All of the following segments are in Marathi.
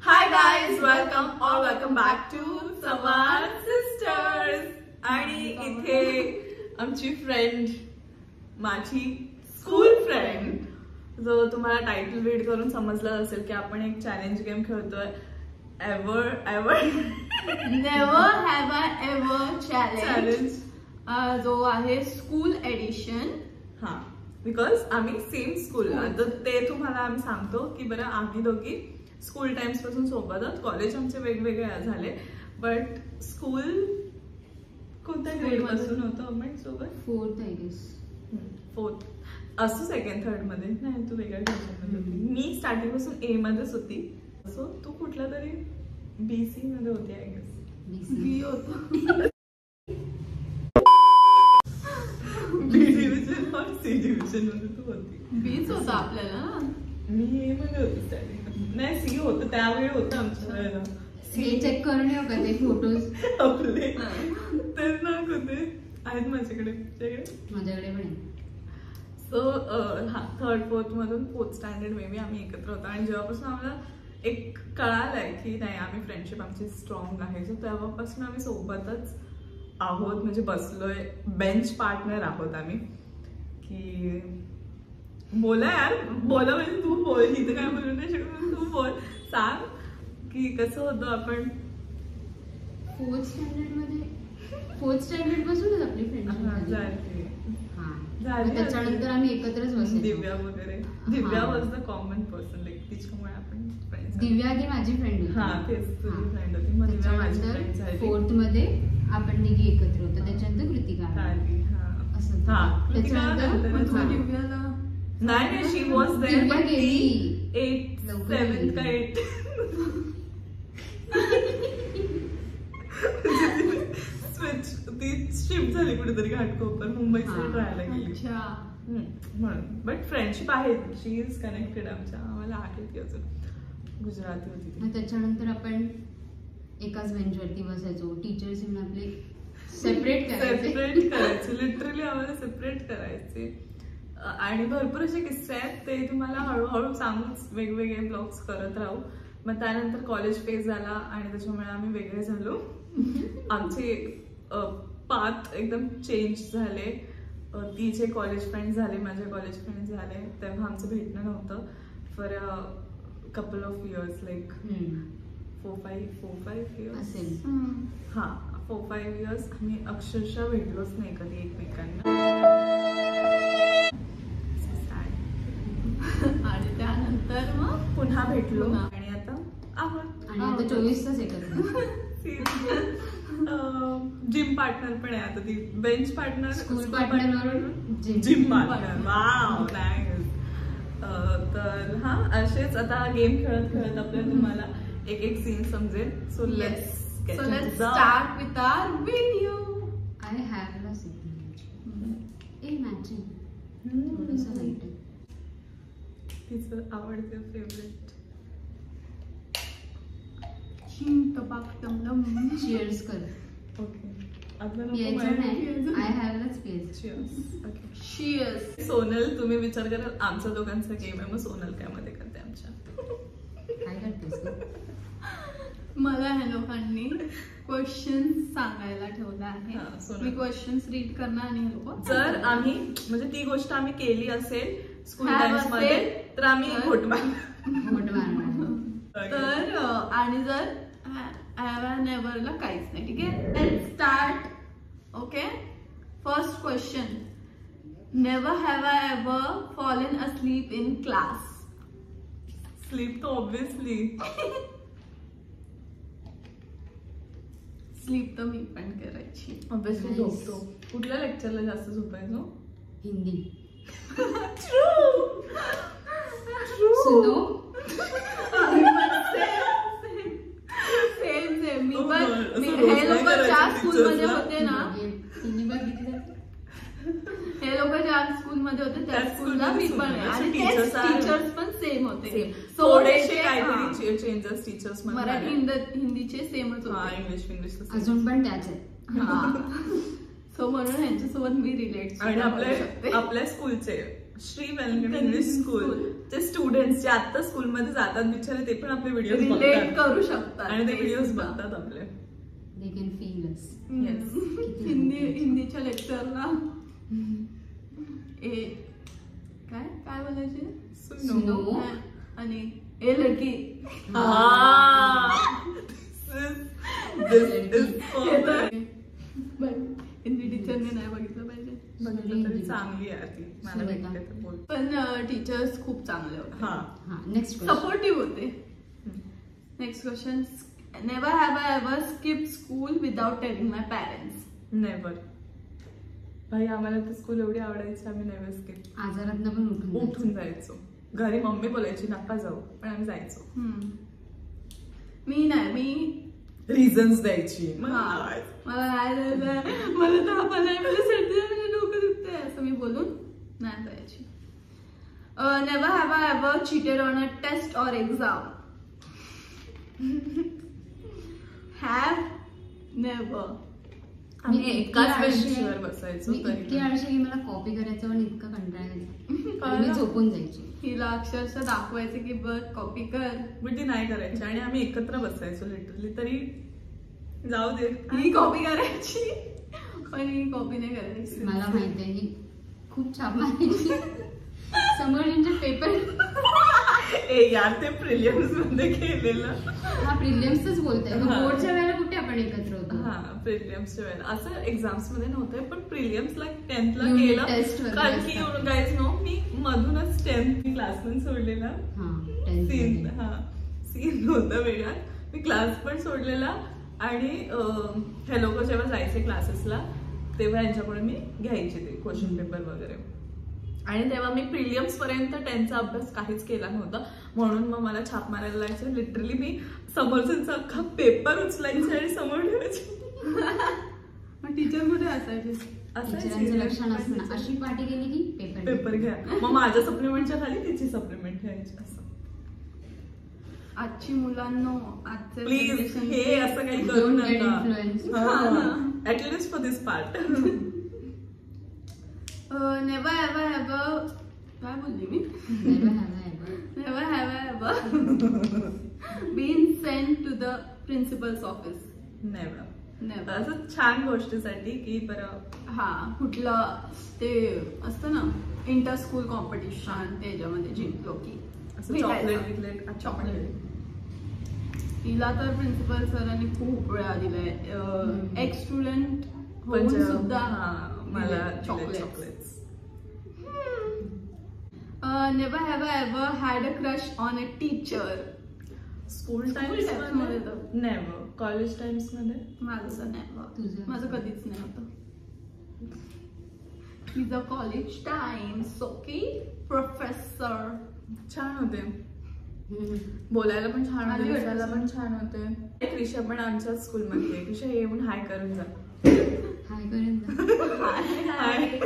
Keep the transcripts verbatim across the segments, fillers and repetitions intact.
Hi guys, welcome or welcome back to Samad Sisters. आणि इथे आमची फ्रेंड, माझी स्कूल फ्रेंड, जो तुम्हाला टायटल रीड करून समजलं असेल की आपण एक चॅलेंज गेम खेळतोय. Ever ever never have I ever challenge, जो आहे स्कूल एडिशन. हा, बिकॉज आम्ही सेम स्कूल, तर ते तुम्हाला आम्ही सांगतो की बरं आम्ही दोघी स्कूल टाइम्स पासून सोबतच, कॉलेज आमचे वेगवेगळे झाले, बट स्कूल कोणत्या ग्रेड पासून होतो आपण सोबत? Fourth I guess. फोर्थ असं सेकंड थर्ड मध्ये नाही, तू वेगळ्या डिव्हिजन मध्ये होती. मी स्टार्टिंग पासून ए मध्येच होती. सो तू कुठला तरी बीसी मध्ये होती आय गेस. बी होतो. बी डिव्हिजन और सी डिव्हिजन मध्ये तू होती. बीच होता आपल्याला. मी ए मध्ये होते स्टार्टिंग. नाही, सी होतं त्यावेळी, होतं आमच्या वेळेला. सी चेक करून येऊ का ते फोटोज आपले तर ना होते आहेत माझ्याकडे, माझ्याकडे पण. सो हा, थर्ड फोर्थ मधून फोर्थ स्टँडर्ड मे बी आम्ही एकत्र होतो. आणि जेव्हापासून आम्हाला एक कळालंय की नाही आम्ही फ्रेंडशिप आमची स्ट्रॉंग आहे, सो तेव्हापासून आम्ही सोबतच आहोत. म्हणजे बसलोय, बेंच पार्टनर आहोत आम्ही. की बोला यार, बोला म्हणजे तू बोल, इथं काय बोलू नाही शकत, तू बोल, सांग की कसं होतं आपण. फोर्थ स्टँडर्ड मध्ये, फोर्थ स्टँडर्ड पासूनच आपली फ्रेंडशिप झाली. त्याच्यानंतर आम्ही एकत्रच बसलो. दिव्या वगैरे, Divya was the common person, like तिच्यामुळे आपण फ्रेंड्स. दिव्या आधी माझी फ्रेंड होती. हा, तेच तुझी फ्रेंड होती. मग दिव्या माझी फ्रेंड झाली. फोर्थ मध्ये आपण तिघी एकत्र होतो. त्याच्यानंतर कृतिका झाली. हा असं. हा, त्याच्यानंतर दिव्याला नाही नाही, शी वॉज देअर बट ती एट सेवन का एट स्विच, ती शिफ्ट झाली कुठेतरी घाटकोपर, मुंबई साईड राहायला गेली. म्हणून बट फ्रेंडशिप आहे, शी इज कनेक्टेड आमच्या, आम्हाला आहे ती अजून. गुजराती होती. त्याच्यानंतर आपण एकाच बेंचवरती बसायचो. टीचर्स येऊन आपले सेपरेट सेपरेट करायचे, लिटरली आम्हाला सेपरेट करायचे. आणि भरपूर असे किस्से आहेत, ते तुम्हाला हळूहळू सांगूच वेगवेगळे ब्लॉग्स करत राहू. मग त्यानंतर कॉलेज फेज झाला आणि त्याच्यामुळे आम्ही वेगळे झालो. आमचे पाथ एकदम चेंज झाले. तिचे कॉलेज फ्रेंड्स झाले, माझे कॉलेज फ्रेंड्स झाले. तेव्हा आमचं भेटणं नव्हतं for a couple of years, like four five four five years असेल. हा, फोर फाईव्ह इयर्स आम्ही अक्षरशः भेटलोच नाही कधी एकमेकांना. आणि त्यानंतर मग पुन्हा भेटलो आणि आता आहोत. आणि आता चोवीस तास एकत्र. जिम पार्टनर पण आहे आता ती, bench partner, school partner, gym partner. Wow, nice. तर हा, असेच आता गेम खेळत खेळत आपल्याला तुम्हाला एक एक सीन समजेल. So let's So let's start with our video. I have a secret. A matching. थोडंसं लाईट आहे. तिचं आवडतं फेवरेट. Cheers कर. ओके, आपलं यायचं नाही. I have a space. Cheers. Okay, Cheers. Sonal, तुम्ही विचार कराल आमच्या दोघांचा गेम आहे, मग सोनल काय मध्ये करते आमच्या? काय करतेस? मला ह्या लोकांनी क्वेश्चन सांगायला ठेवला आहे. मी क्वेश्चन्स रीड करणार आणि हे लोक, जर आम्ही म्हणजे ती गोष्ट आम्ही केली असेल स्कूल टाइम्स मध्ये तर आम्ही घोट मारणार. तर आणि जर हॅव अँड नेव्हरला काहीच नाही. ठीक आहे, let's start. Okay, first question. Never have I ever fallen asleep in class. Sleep तर ऑब्विसली, स्लीप तर मी पण करायची. ऑब्विसली झोपतो. कुठल्या लेक्चरला जास्त झोपायचो? हिंदी. सुनो सेम सेम. मी पण हे लोक ज्या स्कूल मध्ये होते ना, हे लोक ज्या स्कूल मध्ये होते त्या स्कूलला मी पण आहे. आणि टीचर्स पण सेम होते. थोडेसे काहीतरी चेंजेस टीचर्स, मराठी हिंदीचे सेमच होते. इंग्लिश इंग्लिश अजून पण त्याच आहे. सो म्हणून यांच्यासोबत मी रिलेट. आणि आपल्या आपल्या स्कूलचे श्री वेलंकणी इंग्लिश स्कूल जे स्टुडंट्स जे आता स्कूलमध्ये जातात बिचारे ते पण आपले व्हिडिओ रिलेट करू शकतात आणि ते व्हिडिओज बघतात आपले. They can feel us. Yes. Hindi हिंदीच्या लेक्चरला ए काय काय बोलायचे सुनो आणि ए लडकी हिंदी टीचरने नाही बघितलं पाहिजे. बघितलं तरी चांगली आहे ती मला भेटले तर बोल. पण टीचर्स खूप चांगले होते. हा नेक्स्ट सपोर्टिव्ह होते. Next question. Never have I ever skip school without telling my parents. Never. भाई आम्हाला तर स्कूल एवढी आवडायची आम्ही नेव्हर स्किप. आजारातनं पण उठून उठून जायचो. घरी मम्मी बोलायची नका जाऊ पण आम्ही जायचो. मी नाही मी रिझन्स द्यायची मला नाही जायचं मला ताप आलाय मला सर्दी म्हणजे डोकं दुखतंय असं मी बोलून नाही जायची. Never have I ever cheated on a test or exam. Have never. आम्ही एकाच बेंचवर बसायचो मी इतकी आळशी की मला कॉपी करायचं पण इतकं कंटाळा मी झोपून जायची. हिला अक्षरशः दाखवायचे की बघ कॉपी कर पण ती नाही करायची आणि आम्ही एकत्र बसायचो लिटरली. तरी जाऊ दे ही कॉपी करायची पण ही कॉपी नाही करायची. मला माहिती आहे ही खूप छाप मारायची समोरचे पेपर. ए यार ते प्रिलियम्स मध्ये केलेलं. हा प्रिलियम्सच बोलताय. बोर्डच्या वेळेला कुठे आपण एकत्र होतो. हा प्रिलियम्सच्या वेळेला असं एक्झाम्स मध्ये नव्हतं पण प्रिलियम्सला टेन्थला Unit केलं test वगैरे कारण की असतात. गाईज नो मी मधूनच टेन्थ क्लास पण सोडलेला. सीन हा सीन होता वेळात मी क्लास पण सोडलेला आणि हे लोक जेव्हा जायचे क्लासेसला तेव्हा यांच्याकडे मी घ्यायचे ते क्वेश्चन पेपर वगैरे. आणि तेव्हा मी प्रिलियम्स पर्यंत टेन्थचा अभ्यास काहीच केला नव्हता म्हणून मग मला छाप मारायला लागायचं. लिटरली मी समोरचा अख्खा पेपर उचलायचे आणि समोर ठेवायचे. टीचर मध्ये असायचे टीचरांचं लक्षण असतं अशी पार्टी गेली की पेपर पेपर घ्या. मग माझ्या सप्लिमेंटच्या खाली तिची सप्लिमेंट ठेवायची असं. आजची मुलांनो आजचे प्लीज हे असं काही करू नका at least for this part. Never have I ever काय बोलली मी never have I ever been sent to the principal's office. Never never. असं छान गोष्टीसाठी की बरं हा कुठलं ते असतं ना इंटर स्कूल कॉम्पिटिशन त्याच्यामध्ये जिंकलो की चॉकलेट विकलेट चॉकलेट. तिला तर प्रिन्सिपल सरांनी खूप वेळा दिलाय. एक स्टुडंट होऊन सुद्धा मला chocolates. Never have I ever had a crush on a teacher. School times मध्ये नेव्हर. कॉलेज टाइम्स मध्ये माझं तर नेव्हर. माझं कधीच नाही होतं. तिचं कॉलेज टाइम्स ओके. प्रोफेसर छान होते. बोलायला पण छान होते दिसायला पण छान होते. एक रिषा पण आमच्याच स्कूलमध्ये. रिषा येऊन हाय करून जा. हाय करून hi.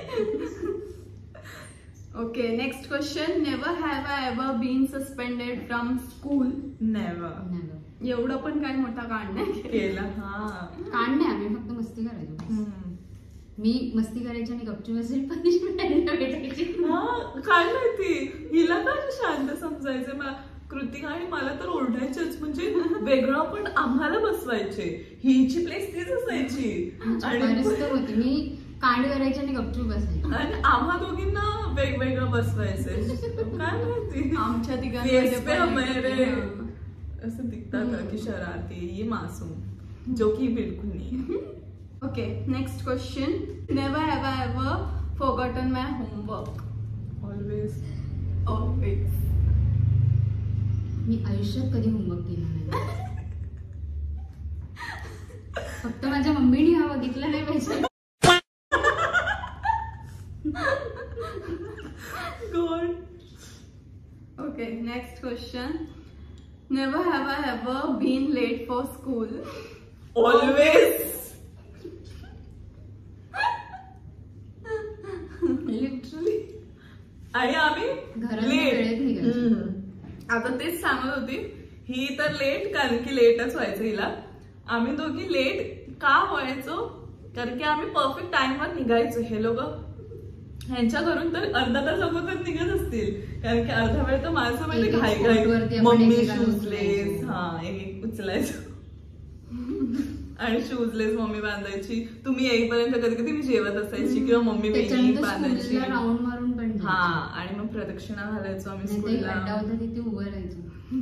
Okay next question. Never have I ever been suspended from school. Never. एवढं पण काय मोठा कांड नाही केला. हा कांड नाही आम्ही फक्त मस्ती करायचो. मी मस्ती करायची आणि गपचूप असेल पनिशमेंट भेटायची. काय माहिती हिला काय शांत समजायचं. मला कृतिका आणि मला तर ओरडायचेच म्हणजे वेगळं पण आम्हाला बसवायचे. हिची प्लेस तीच असायची आणि होती. मी कांड करायची आणि गपचूप बसायची आणि आम्हा दोघींना वेगवेगळं बसवायचे. काय माहिती आमच्या तिघांमध्ये असं दिखता की शरारती ये मासूम जो की बिलकुल नाही. Okay next question. Never have I ever forgotten my homework. Always always. मी आयुष्यात कधी होमवर्क केला नाही. फक्त माझ्या मम्मीने हा बघितलं नाही पाहिजे. Good. Okay next question. Never have I ever been late for school. Always. Literally. आणि आम्ही लेट. आता तेच सांगत होती ही तर लेट कारण की लेटच व्हायचं हिला. आम्ही दोघी लेट का व्हायचो कारण की आम्ही परफेक्ट टाइमवर निघायचो. हे लोक ह्यांच्या घरून तर अर्धा तास अगोदर निघत असतील, कारण की अर्धा वेळ तर माझं म्हणजे एक-एक घाई स्पॉटवरती घाई आपण मम्मी एकेकाला शूजलेस, उचलायचो. हा एक एक उचलायचं आणि शूजलेस मम्मी बांधायची. तुम्ही येईपर्यंत कधी कधी मी जेवत असायची किंवा मम्मी वेणी त्याच्यानंतर बांधायची. स्कूलला राऊंड मारून पण जायचो. हा आणि मग प्रदक्षिणा घालायचो आम्ही नाही तर एक अड्डा स्कूलला. होता तिथे उभं राहायचो.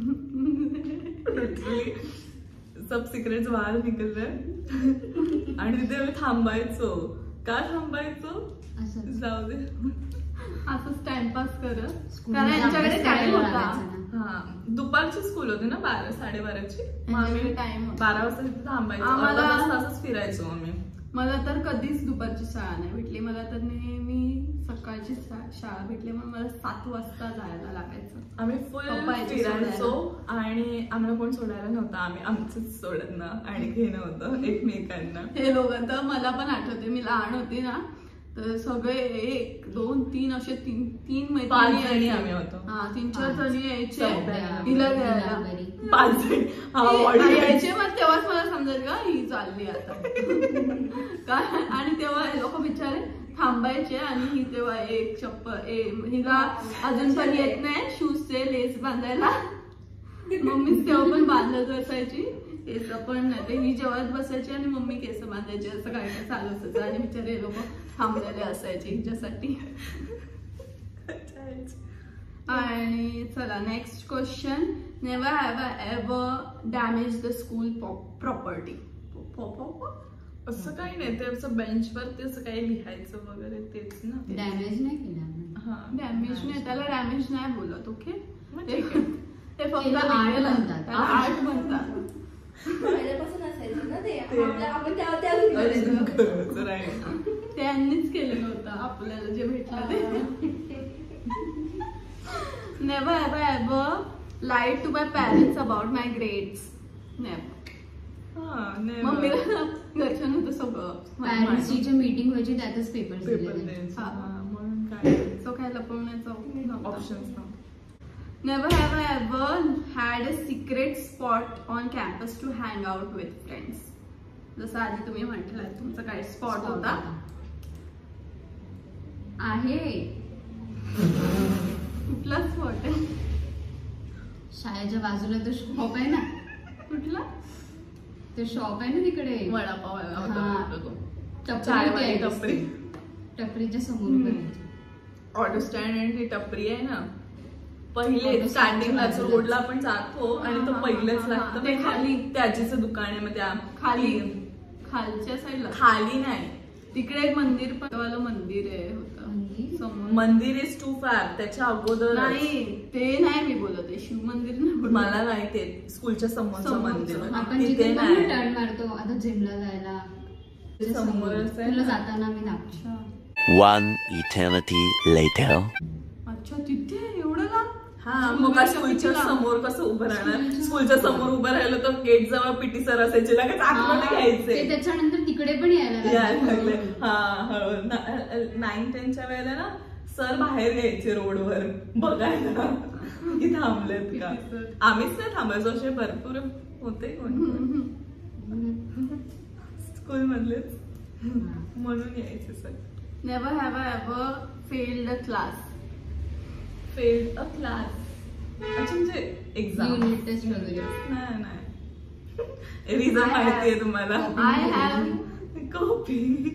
सब सिक्रेट्स बाहेर निघल आणि तिथे आम्ही थांबायचो. का थांबायचो असं जाऊ दे, असंच टाइमपास करत, स्कूल कारण यांच्याकडे अभ्यास टाइम करायला होता. लागायचा ना. हा दुपारची स्कूल होती ना, बारा साडेबाराची. मग यांच्याकडे आम्ही टाइम होता. बारा वाजता तिथे थांबायचो. आम्हाला- अर्धा तास तासच फिरायचो आम्ही. मला तर कधीच दुपारची शाळा नाही भेटली. मला तर नेहमी सकाळची शा- शाळा भेटली, मग मला सात वाजता जायला लागायचं. आम्ही फुल पप्पा यायचे फिरायचो आणि आम्हाला कोण सोडायला नव्हतं, आम्ही आमचंच सोडत ना आणि घेणं होतं एकमेकांना. हे लोक तर मला पण आठवते, मी लहान होती ना, तर सगळे एक दोन तीन असे तीन तीन पाच मैत्रिणी जणी यायचे. आम्ही होतो. हा तीन चार पाच. जणी यायचे चौघ्या. हिला घ्यायला. घरी. पाच जण हा ते ऑर्डर यायचे, मग तेव्हाच मला समजायचं का ही चालली आता काय. आणि तेव्हा हे लोक बिचारे थांबायचे आणि ही तेव्हा एक चप्पल ए- हिला अजून पण येत नाही शूजचे लेस बांधायला. मम्मीच तेव्हा पण बांधत बसायची केस पण नाही, ते ही जेवत बसायची आणि मम्मी केस बांधायची. असं काय काय चालू असायचं आणि बिचारे लोक थांबलेले असायचे हिच्यासाठी. आणि चला next question. Never have I ever damage the school property. असं काही नाही, ते असं बेंचवर ते असं काही लिहायचं वगैरे तेच ना. डॅमेज नाही केला आम्ही. हा डॅमेज नाही, त्याला डॅमेज नाही बोलत. ओके मग ते ठीक आहे. ते फक्त त्याला art real म्हणतात. त्याला आर्ट म्हणतात. पहिल्यापासून असायचं ना ते, ते- आपल्या- आपण त्या त्या घरी अजून करायचो. करायचं राहील. त्यांनीच केलेलं होतं आपल्याला जे भेटलं ते. Never ever ever lied to my parents about my grades. Never. हा नाही मम्मीला घरच्यांना तर सगळं पॅरेंट्सची जी मीटिंग व्हायची त्यातच पेपर पेपर दिले. द्यायचं. हा. हा, म्हणून काय तो काय लपवण्याचा नव्हता. ऑप्शन्स नव्हते. Never have I ever had a secret spot on campus to hang out with friends. जसं आधी तुम्ही म्हटलं तुमचा काय स्पॉट होता. आहे कुठला स्पॉट आहे? शाळेच्या बाजूला तो शॉप आहे ना, कुठला? तो शॉप आहे ना तिकडे, वडापाव वाला होता हा. वाटतं तो. टपरी चायवाली आहे टपरी. दिसते. टपरीच्या समोर उभं राहायचं. ऑटो स्टँड आणि ती टपरी आहे ना, पहिले ऑटो स्टार्टिंगलाच स्टँडच्या रोडला आपण जातो आणि तो हा, हा, पहिलेच हा, लागतं हा. ते खाली. त्याचीच दुकान आहे. मग त्या खाली खालच्या साईडला खाली नाही, तिकडे एक मंदिर पण वालं मंदिर आहे होतं मंदिर? समोर. मंदिर इज टू फार. त्याच्या अगोदर नाही ते नाही मी बोलत आहे, शिव मंदिर नाही बोलत. मला नाही ते स्कूलच्या समोरचं समोरचं. मंदिर आपण तिथे जिथे पण नाही. टर्न मारतो आता जिमला जायला त्याच्या समोर. समोरच आहे तुला ना. जाताना मी दाखवतो. अच्छा One eternity later. अच्छा तिथे एवढं लांब. हा मग काय स्कूलच्या समोर कसं उभं राहणार? स्कूलच्या समोर उभं राहिलं तर गेट जवळ पीटी सर असायचे, लगेच आतमध्ये हा, घ्यायचे. ते त्याच्यानंतर तिकडे पण यायला यायला लागले. लागले. हा नाईन टेनच्या वेळेला ना सर बाहेर यायचे रोडवर बघायला की थांबलेत का. आम्हीच नाही थांबायचो, असे भरपूर होते कोण स्कूल मधलेच, म्हणून यायचे sir. Never have I ever failed a class. Failed a class. अच्छा म्हणजे एक्झाम युनिट टेस्ट वगैरे. नाही नाही रिझन I माहितीये have- तुम्हाला. I have copy.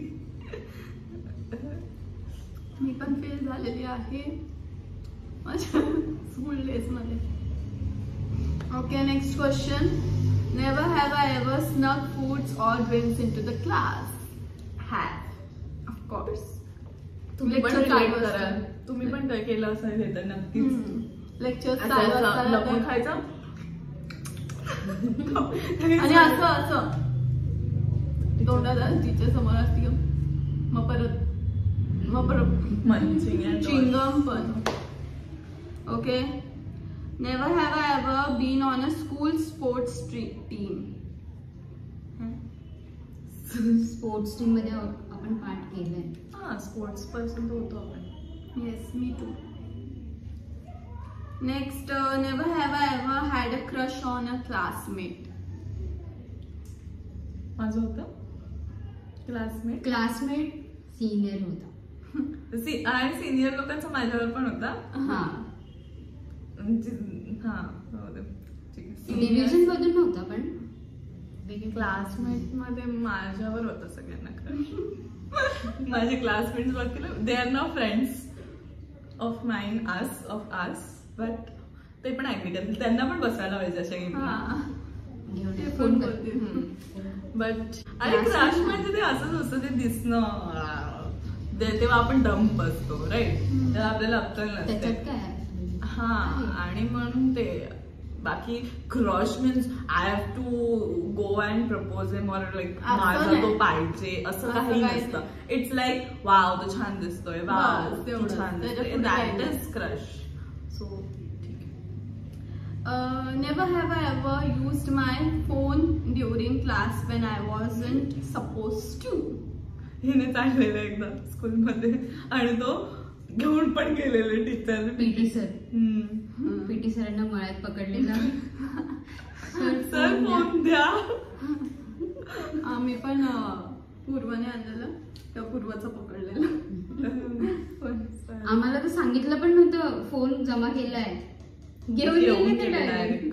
मी पण फेल झालेली आहे माझ्या स्कूल डेज मध्ये. Okay next question. Never have I ever snuck foods or drinks into the class. Have of course. तुम्ही पण Lecture relate चालू करा. असतं. तुम्ही पण काय केलं असेल हे तर नक्कीच. लेक्चर असं चालू असं लपून असताना खायचं. आणि असं असं तोंडाला टीचर समोर असते मग परत मग परत Munching and all. चिंगम पण. Okay. Never have I ever been on a school sports team. Sports team मध्ये आपण पार्ट केलंय. हा स्पोर्ट्स पर्सन होतो आपण. येस मी too. Next. Never have I ever had a crush on a classmate. माझं होतं क्लासमेट. क्लासमेट सिनियर होता. आणि सिनियर लोकांचा माझ्यावर पण होता. हा हा डिव्हिजन बदलून नव्हता पण क्लासमेट मध्ये माझ्यावर होतं सगळ्यांना क्रश. माझे क्लासमेट्स बघतील they are now friends of mine us of us but ते पण ऍग्री करतील, त्यांना पण बसायला पाहिजे अशा गेमला. फोन करते. बट अरे क्रश म्हणजे ते असंच असतं, ते दिसणं तेव्हा आपण डम्प असतो राईट, तेव्हा आपल्याला अक्कल नसते. हा आणि म्हणून ते बाकी crush means I have to go and propose him or like माझा तो पाहिजे असं काही नसतं. इट्स लाईक वाव तो छान दिसतोय, वाव तो छान दिसतोय, that is crush. So Uh, never have I ever used my phone during class when I wasn't supposed to. हिने चाललेलं एकदा स्कूलमध्ये आणि तो घेऊन पण गेलेले टीचर पीटी सर पीटी सरांना मळ्यात पकडलेला. सर फोन द्या. आम्ही पण पूर्वाने आणलेलं त्या पूर्वाचं पकडलेलं. आम्हाला तर सांगितलं पण नव्हतं फोन जमा केलाय, घेऊन गेले ते direct.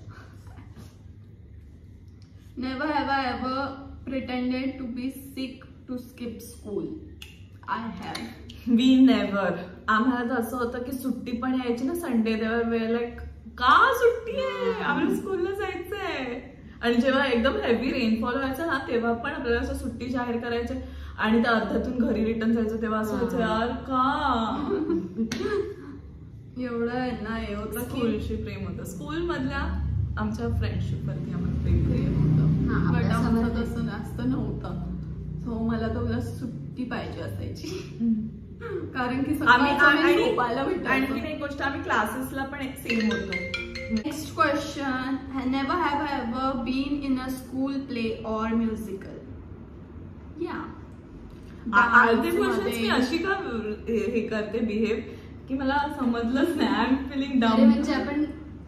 Never have I ever pretended to be sick to skip school. I have. We never. आम्हाला तर असं होतं की सुट्टी पण यायची ना संडे, तेव्हा वे लाईक का सुट्टी आहे, आम्हाला स्कूलला जायचंय. आणि जेव्हा एकदम हेवी रेनफॉल व्हायचा ना तेव्हा पण आपल्याला असं सुट्टी जाहीर करायचे आणि त्या अर्ध्यातून घरी रिटर्न जायचं, तेव्हा असं व्हायचं यार का. एवढं आहे ना हे होतं स्कूलशी प्रेम होतं. स्कूल मधल्या आमच्या फ्रेंडशिप वरती आम्हाला प्रेम प्रेम होतं. बट आमचं तसं जास्त नव्हतं. सो मला तर सुट्टी पाहिजे असायची कारण की आणखी एक गोष्ट आम्ही क्लासेसला पण एक सेम होतो. Next question, never have I ever been in a school play or musical. या अर्धे क्वेश्चन्स मी अशी का हे करते बिहेव की मला समजलंच नाही. I am feeling down. म्हणजे आपण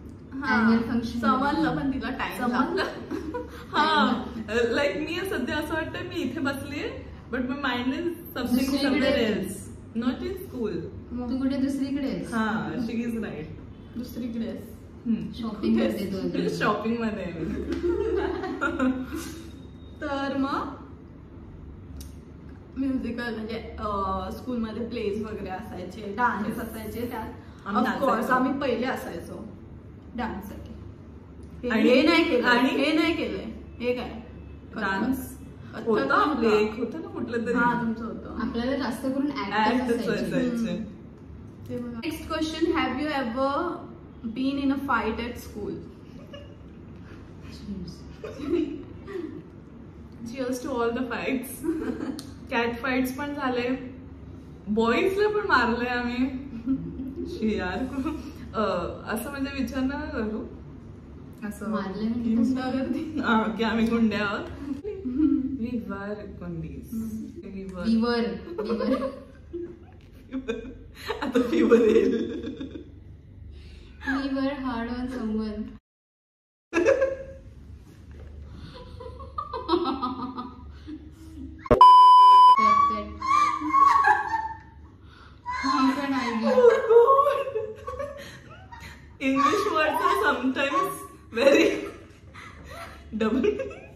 समजलं पण तिला टाइम समजलं. हा लाईक मी सध्या असं वाटतं मी इथे बसलीये but my mind is something somewhere else, not in school. तू कुठे दुसरीकडे. हा शी इज राईट, दुसरीकडे शॉपिंग करते तू. शॉपिंग मध्ये. तर मग म्युझिकल म्हणजे स्कूलमध्ये प्लेज वगैरे असायचे, डान्स असायचे, त्यात ऑफकोर्स आम्ही पहिले असायचो डान्स साठी. हे नाही केलं आणि हे नाही केलंय. हे काय डान्स होता आपले एक होतं ना कुठलं तरी. हा तुमचं होतं. आपल्याला जास्त करून ऍक्टर्स असायचे. Next question, have you ever been in a fight at school. Cheers to all the fights. Cat fights पण झाले, बॉईजला पण मारले आम्ही. यार असं म्हणजे विचार ना करू असं मारले की आम्ही गुंडे आहोत. We were गुंडीज. वी वर आता फिवर येईल. We were hard on someone. English words are sometimes very double.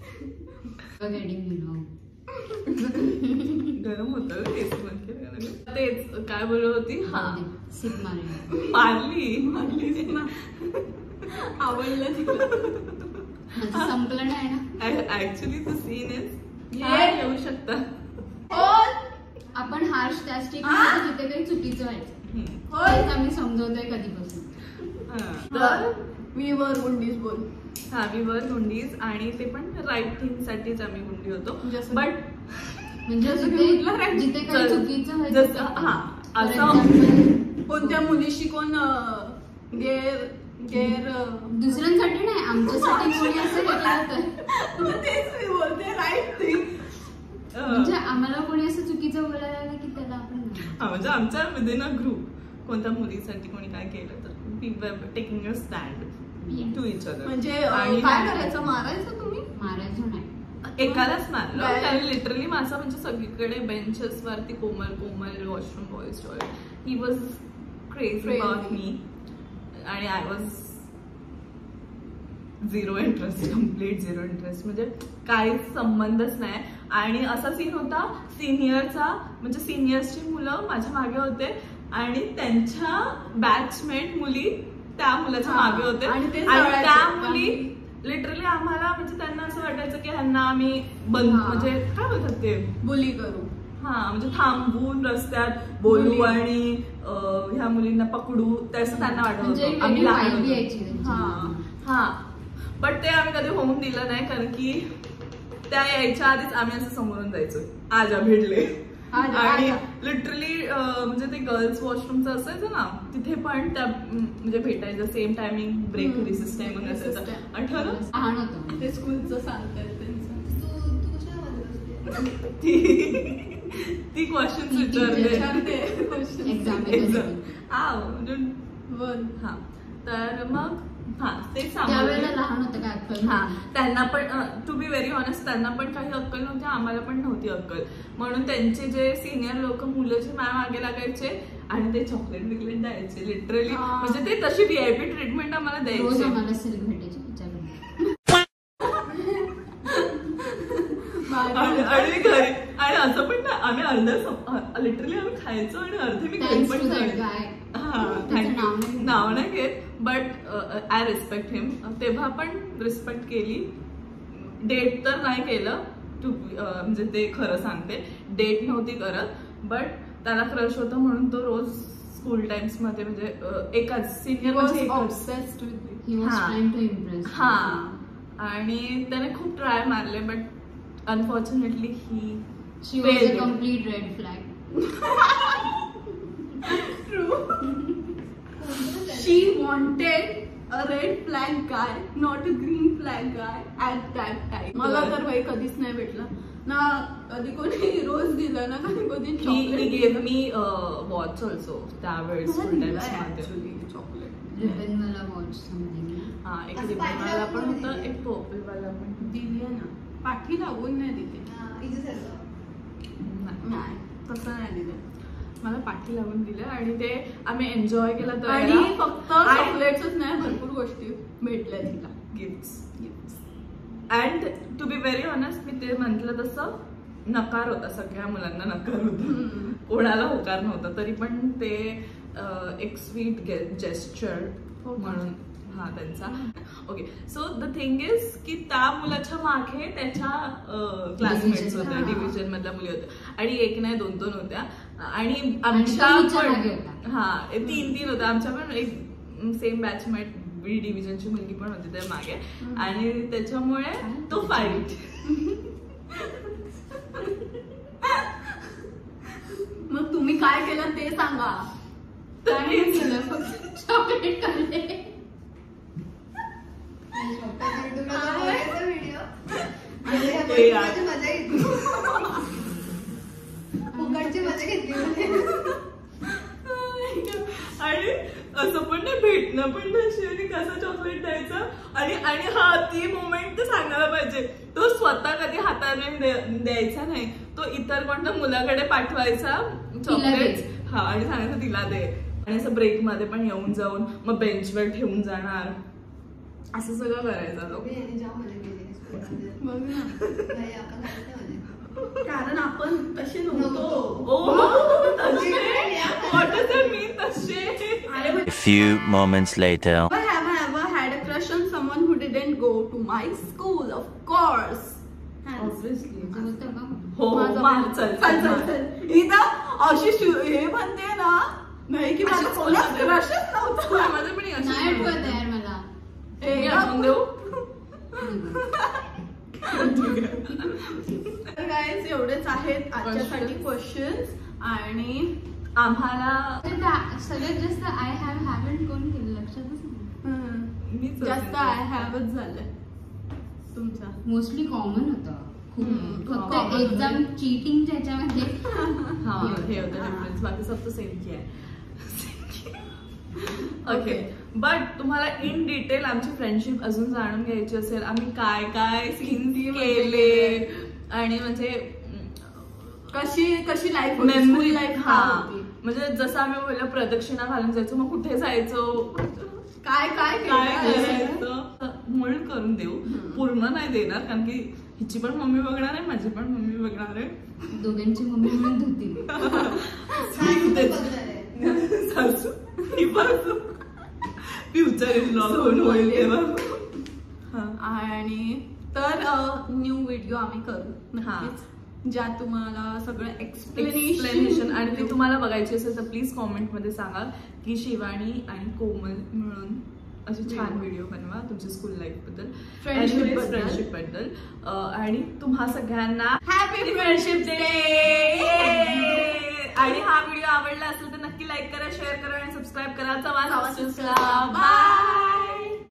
गरम होतं तेच काय बोलत होती. हा सिप मारली मारली मारली आवडलं तिला. संपलं नाही ना ऍक्च्युली द सीन इज येऊ शकता. आपण हार्श त्या स्टेप तिथे काही चुकीचं व्हायचं. आम्ही समजवतोय कधीपासून. तर वी वर गुंडीज बोल. हा वी वर गुंडीज आणि ते पण राईट थिंग साठीच आम्ही गुंडी होतो. बट म्हणजे जिथे काही चुकीचं व्हायचं. हा असं कोणत्या मुलीशी कोण गेर गेर दुसऱ्यांसाठी नाही आमच्यासाठी कोणी असं केलं तर तेच मी बोलते राईट थिंग. म्हणजे आम्हाला कोणी असं चुकीचं बोलायला लागलं की त्याला आपण हा म्हणजे आमच्या विदिन अ ग्रुप कोणत्या मुलीसाठी कोणी काय केलं तर we were taking a stand to each other. म्हणजे काय करायचं, मारायचं तुम्ही. मारायचं नाही एकालाच मारलं काय? कारण लिटरली माझा म्हणजे सगळीकडे बेंचेस वरती Komal Komal washroom boys toilet. He was crazy about me आणि I was zero interest, complete zero interest, म्हणजे काहीच संबंधच नाही. आणि असा सीन होता सिनियरचा, म्हणजे सिनियर्सची मुलं माझ्या मागे होते आणि त्यांच्या बॅचमेट मुली त्या मुलाच्या मागे होते आणि ते आणि सगळ्याचे त्या का? मुली लिटरली आम्हाला म्हणजे त्यांना असं वाटायचं की ह्यांना आम्ही बंद हा. म्हणजे काय बोलतात ते बुली करू. हा म्हणजे थांबवून रस्त्यात बोलू मुली. आणि अं, ह्या मुलींना पकडू तसं त्यांना वाटत म्हणजे होतं. आम्ही वेगळी लहान vibe होतो. यायची त्यांची. हा हा बट ते आम्ही कधी होऊन दिलं नाही कारण की त्या यायच्या आधीच आम्ही असं समोरून जायचो आजा भिडले आजा, आणि आजा. लिटरली म्हणजे ते गर्ल्स वॉशरूमचं असायचं ना तिथे पण त्या म्हणजे भेटायचं same timing break hmm. Recess timing असायचं. Recess time. आठवलं लहान होतं. ते स्कूलचं सांगतायत त्यांचं. तू तू कशामध्ये बसते? ती ती क्वेश्चन ती विचारते विचारते question. Exam. हा म्हणजे बर. हा तर मग हा ते त्यावेळेला सांगते. लहान होतं काय अक्कल हा नव्हती. त्यांना पण टू बी व्हेरी ऑनेस्ट त्यांना पण काही अक्कल नव्हती, आम्हाला पण नव्हती अक्कल. म्हणून त्यांचे जे सिनियर लोक मुलं जे मॅम मागे लागायचे आणि ते चॉकलेट बिकलेट द्यायचे लिटरली. हा. म्हणजे ते तशी व्हीआयपी ट्रीटमेंट आम्हाला रोज द्यायचे. आम्हाला सिल्क भेटायची विचार आणि आणि घरी आणि असं पण नाही आम्ही अर्ध लिटरली आम्ही खायचो आणि अर्धे मी घरी थँक्स पण टू दॅट खायचे. गाय. हा त्याचं नाव थँक्यू. नाही नाव नाही घेत बट आय रिस्पेक्ट हिम. तेव्हा पण रिस्पेक्ट केली. डेट तर नाही केलं टू म्हणजे ते खरं सांगते डेट नव्हती करत बट त्याला क्रश होतं म्हणून तो रोज स्कूल टाइम्स मध्ये म्हणजे अ, एकाच सिनियर Was म्हणजे एकच. obsessed with it. He was हा. trying to impress. हा आणि त्याने खूप ट्राय मारले but unfortunately he She was a failed. complete red flag. She wanted a red flag guy, not a green flag guy at that time. मला तर भाई कधीच नाही भेटला ना, कधी कोणी रोज दिलं ना, कधी कोणी He, he chocolate gave दिलं. me uh, watch also त्यावेळेस मला full दिलंय times मध्ये. actually chocolate. Ribbon वाला watch something. हा एक असं ribbon पाठीला वाला पण पण होता दिली. एक पर्पल वाला पण दिली आहे ना, पाठी लागून नाही दिली. हा, इथेच नाही. नाही तसं नाही दिलं. मला पाठी लावून दिलं आणि ते आम्ही एन्जॉय केला आणि तर फक्त आणि- चॉकलेट्सच नाही, भरपूर गोष्टी भेटल्या तिला. Gifts and to be very honest मी ते म्हटलं तसं नकार होता, सगळ्या मुलांना नकार होता, हम्म. कोणाला होकार नव्हता. तरी पण ते अं, एक स्वीट जेस्चर हो का? म्हणून हा त्यांचा. Okay so the thing is की त्या मुलाच्या मागे त्याच्या क्लासमेट्स Division. होत्या, हा. डिव्हिजन मधल्या मुली होत्या आणि एक नाही दोन दोन होत्या आणि आणि आमच्या तो हिच्या पण मागे होता. हा तीन तीन होत्या आमच्या पण एक सेम बॅचमेट बी डिव्हिजनची मुलगी पण होती त्या मागे हम्म. आणि त्याच्यामुळे तो फाईट. मग तुम्ही काय केलं ते सांगा. काय नाही केलं, फक्त चॉकलेट खाल्ले. व्हिडिओ ते यार. मजा घेतली फुकटची मजा घेतली. आणि असं पण नाही भेटणं पण तशी आणि कसं चॉकलेट द्यायचं आणि आणि हा ती मोमेंट तर सांगायला पाहिजे. तो स्वतः कधी हाताने दे- द्यायचा नाही, तो इतर कोणत्या मुलाकडे पाठवायचा चॉकलेट. हा आणि सांगायचं तिला दे आणि असं ब्रेक मध्ये पण येऊन जाऊन मग बेंचवर ठेवून जाणार असं सगळं करायचं तो. जाम मजा केली स्कूलमध्ये. बघ ना, नाही, आपण काहीच नाही मजा. कारण आपण तसे नव्हतो. ओ तसे व्हॉट डज दॅट मीन तसे. अरे A few moments later. Never have I ever had a crush on someone who didn't go to my school, of course. Obviously असं होतं का? हो माझं मान पण- चल चल चल चल. इथं अशी शु- हे म्हणते ना, नाही की माझा अशीच कोणाच म्हणते. crushच नव्हता. माझं पण असं नाही आठवत यार मला. ए, मी आठवून देऊ. तर guys, एवढेच आहेत आजच्यासाठी क्वेश्चन्स. आणि आम्हाला तर त्या- सगळ्यात जास्त आय हॅव हॅवंट कोण केलं लक्षातच नाही. हम्म, मीच जास्त आय हॅवच झालंय तुमचा. मोस्टली कॉमन होतं हम्म, खूप. फक्त common एक्झाम चिटिंग त्याच्यामध्ये हाँ हे होता डिफरेंस, बाकी सब तो सेम किया है. ओके बट तुम्हाला इन डिटेल आमची फ्रेंडशिप अजून जाणून घ्यायची असेल, आम्ही काय काय सीन केले आणि म्हणजे कशी कशी लाईफ मेमरी लाईफ हा म्हणजे जसं आम्ही पहिलं प्रदक्षिणा घालून जायचो, मग कुठे जायचो, काय काय काय करायचं मोल्ड करून देऊ. पूर्ण नाही देणार कारण की हिची पण मम्मी बघणार आहे, माझी पण मम्मी बघणार आहे, दोघांची मम्मी म्हणून धुतील. सासू ही बाजू फ्युचर इन लॉ होईल तेव्हा. आणि तर न्यू व्हिडिओ आम्ही करू हा ज्यात तुम्हाला सगळं एक्सप्लेनेशन आणि ती तुम्हाला बघायची असेल तर प्लीज कॉमेंट मध्ये सांगा की शिवानी आणि कोमल मिळून असे छान व्हिडिओ बनवा तुमच्या स्कूल लाईफ बद्दल, फ्रेंडशिप फ्रेंडशिप बद्दल. आणि तुम्हा सगळ्यांना हॅपी फ्रेंडशिप डे. आणि हा व्हिडिओ आवडला असेल तर नक्की लाईक करा, शेअर करा आणि सबस्क्राईब करा. चव्हाण बाय.